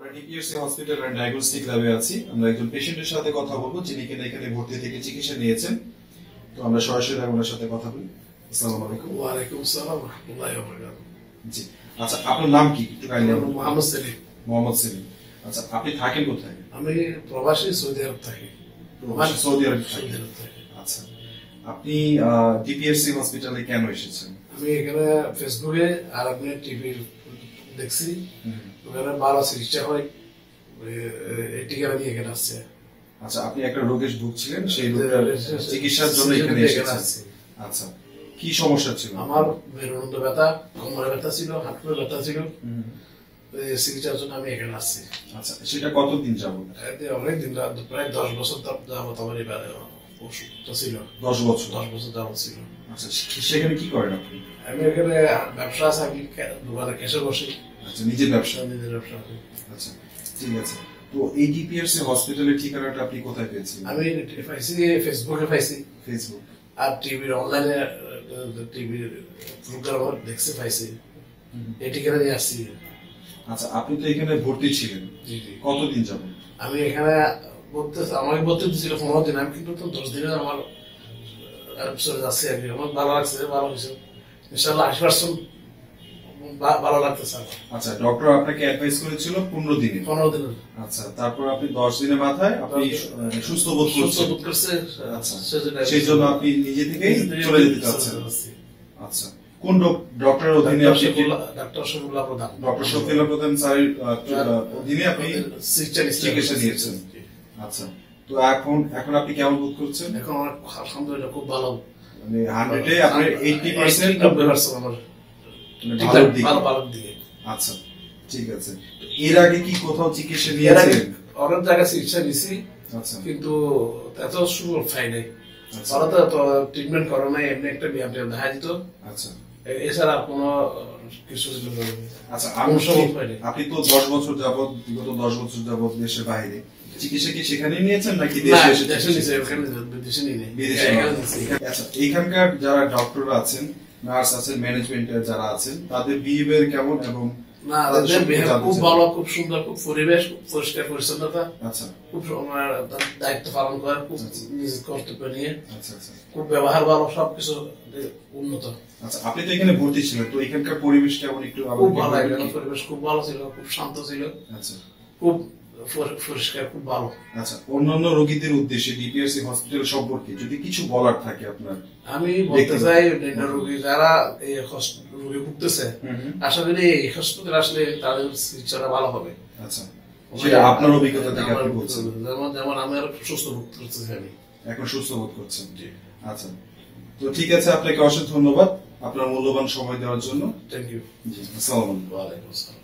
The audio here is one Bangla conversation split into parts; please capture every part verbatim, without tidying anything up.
আমরা ডিপিএসসি হসপিটাল এন্ড ডায়াগনস্টিক ল্যাবে আছি। আমরা একজন পেশেন্টের সাথে কথা বলবো যিনি কিনা এখানে ভর্তি থেকে চিকিৎসা নিয়েছেন। তো আমরা সরাসরি ওনার সাথে কথা বলি। আসসালামু আলাইকুম। ওয়া আলাইকুম আসসালাম ওয়া রাহমাতুল্লাহি ওয়া বারাকাতুহু। জি, আচ্ছা আপনার নাম কি? একটু কাইন্ডলি বলুন। মোহাম্মদ সেলিম। মোহাম্মদ সেলিম। আচ্ছা আপনি থাকেন কোথায়? আমি প্রবাসী সৌদি আরব থাকি। প্রবাসী সৌদি আরব সৌদি আরব থাকি। আচ্ছা আপনি ডিপিএসসি হসপিটালে কেন এসেছেন? আমি এখানে ফেসবুকে আর আপনি টিভির দেখছি ওখানে ভালো চিকিৎসা হয়, এই টিকাটা নিয়ে এখানে আসছে। আচ্ছা আপনি একটা রোগে ভুগছিলেন, সেই রোগের চিকিৎসার জন্য এখানে এসেছেন। আচ্ছা কি সমস্যা ছিল? আমার মেরুদণ্ড ব্যথা, কোমরে ব্যথা ছিল, হাঁটুতে ব্যথা ছিল, চিকিৎসার জন্য আমি এখানে আসছি। আচ্ছা সেটা কতদিন যাবত? অনেক দিন, প্রায় দশ বছর যাবত আমার এবারে ওষুধটা ছিল। দশ বছর দশ বছর যাবত ছিল। আচ্ছা সেখানে কি করেন আপনি? আমি এখানে ব্যবসা আছে, আমি দোকানে ক্যাশে বসি। আচ্ছা নিজের ব্যবসা? নিজের ব্যবসা। আচ্ছা ঠিক আছে। তো এই ডিপিএসসি হসপিটালের ঠিকানাটা আপনি কোথায় পেয়েছেন? আমি পাইছি ফেসবুকে পাইছি। ফেসবুক আর টিভির অনলাইনে টিভির প্রোগ্রাম দেখছি পাইছি, এই ঠিকানা নিয়ে আসছি। আচ্ছা আপনি তো এখানে ভর্তি ছিলেন কতদিন যাবেন? আমি এখানে ভর্তি, আমাকে ভর্তি ছিল পনেরো দিন, আমি কিন্তু তো দশ দিনে আমার চলে যাচ্ছে আর কি। আমার ভালো লাগছে, ভালো হয়েছে ইনশাআল্লাহ, আশি পার্সেন্ট ভালো লাগতেছে। আচ্ছা ডক্টর আপনাকে অ্যাডভাইস করেছিল পনেরো দিনে? পনেরো দিন। আচ্ছা তারপর আপনি দশ দিনের মাথায় আপনি সুস্থ বোধ করছে। আচ্ছা সেই জন্য আপনি নিজে থেকেই চলে যেতে চাচ্ছেন। আচ্ছা কোন ডক্টরের অধীনে? ডক্টর শফিউল্লাহ প্রধান। ডক্টর শফিউল্লাহ প্রধান স্যারের অধীনে আপনি চিকিৎসা নিয়েছেন। আচ্ছা তো এখন এখন আপনি কেমন বোধ করছেন? এখন আলহামদুলিল্লাহ খুব ভালো, মানে হান্ড্রেডে আপনার এইটি পার্সেন্ট আমার ভালো ভালো দিকে। আচ্ছা ঠিক আছে। এর আগে কি কোথাও চিকিৎসা নিয়েছেন? অনেক জায়গায় চিকিৎসা নিয়েছি, আচ্ছা কিন্তু এত সুযোগ পাই নাই। ওরা তো ট্রিটমেন্ট করে নাই, এমনি একটা ব্যায়াম ট্যায়াম দেখা দিত। আচ্ছা এছাড়া কোনো কিছু। আচ্ছা আপনি তো দশ বছর যাবত, বিগত দশ বছর যাবত দেশের বাইরে চিকিৎসা কি সেখানেই নিয়েছেন নাকি দেশে এসে? দেশে নিয়েছে, ওখানে বিদেশে নিয়ে নেই। আচ্ছা এখানকার যারা ডক্টর আছেন, নার্স আছেন, ম্যানেজমেন্টের যারা আছেন, তাদের বিহেভিয়ার কেমন? এবং না তাদের বিহেভিয়ার খুব ভালো, খুব সুন্দর, খুব পরিবেশ, খুব পরিষ্কার পরিচ্ছন্নতা। আচ্ছা খুব দায়িত্ব পালন করে, খুব নিজের কর্তব্য নিয়ে। আচ্ছা আচ্ছা খুব ব্যবহার ভালো, সবকিছু উন্নত। আচ্ছা আপনি তো এখানে ভর্তি ছিলেন, তো এখানকার পরিবেশ কেমন একটু? খুব ভালো, এখানে পরিবেশ খুব ভালো ছিল, খুব শান্ত ছিল। আচ্ছা খুব পরিষ্কার, খুব ভালো। আচ্ছা অন্যান্য রোগীদের উদ্দেশ্যে ডিপিএসসি হসপিটাল সম্পর্কে যদি কিছু বলার থাকে আপনার? আমি বলতে চাই রোগী যারা এই রোগী ভুগতেছে, আশা করি এই হসপিটালে আসলে তাদের চিকিৎসাটা ভালো হবে। আচ্ছা সেটা আপনার অভিজ্ঞতা থেকে আপনি বলছেন? যেমন যেমন আমি আর সুস্থ বোধ করতেছি, আমি এখন সুস্থ বোধ করছেন। আচ্ছা তো ঠিক আছে, আপনাকে অশেষ ধন্যবাদ আপনার মূল্যবান সময় দেওয়ার জন্য। Thank you. জি আসসালামু আলাইকুম। ওয়া আলাইকুম আসসালাম।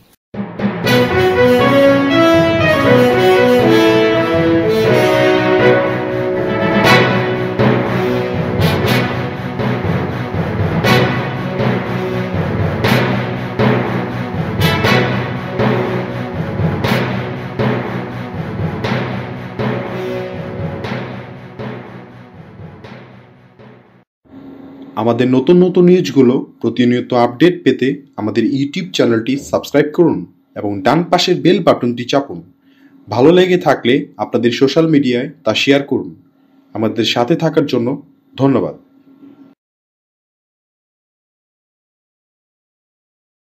আমাদের নতুন নতুন নিউজগুলো প্রতিনিয়ত আপডেট পেতে আমাদের ইউটিউব চ্যানেলটি সাবস্ক্রাইব করুন এবং ডান পাশের বেল বাটনটি চাপুন। ভালো লেগে থাকলে আপনাদের সোশ্যাল মিডিয়ায় তা শেয়ার করুন। আমাদের সাথে থাকার জন্য ধন্যবাদ।